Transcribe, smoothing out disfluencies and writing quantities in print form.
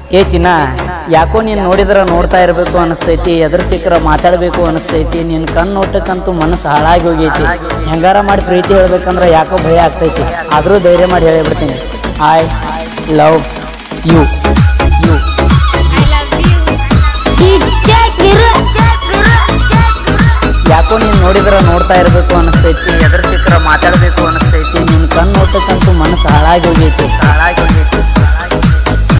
ಏ ಚಿನ್ನ ಯಾಕೋ ನೀನು ನೋಡಿದ್ರೆ ನೋಡ್ತಾ ಇರಬೇಕು ಅನಿಸ್ತೈತಿ, ಎದುರು ಸಿಕ್ಕರ ಮಾತಾಡಬೇಕು ಅನಿಸ್ತೈತಿ. ನಿನ್ನ ಕಣ್ಣು ನೋಟಕ್ಕಂತೂ ಮನಸ್ಸು ಹಾಳಾಗಿ ಹೋಗೈತಿ. ಹೆಂಗಾರ ಮಾಡಿ ಪ್ರೀತಿ ಹೇಳ್ಬೇಕಂದ್ರೆ ಯಾಕೋ ಭಯ ಆಗ್ತೈತಿ. ಆದರೂ ಧೈರ್ಯ ಮಾಡಿ ಹೇಳಿಬಿಡ್ತೀನಿ, ಐ ಲವ್ ಯು. ಯಾಕೋ ನೀನು ನೋಡಿದ್ರೆ ನೋಡ್ತಾ ಇರಬೇಕು ಅನಿಸ್ತೈತಿ, ಎದುರು ಸಿಕ್ಕರ ಮಾತಾಡಬೇಕು ಅನಿಸ್ತೈತಿ. ನಿನ್ನ ಕಣ್ಣು ನೋಟಕ್ಕಂತೂ ಮನಸ್ಸು ಹಾಳಾಗಿ ಹೋಗೈತಿ.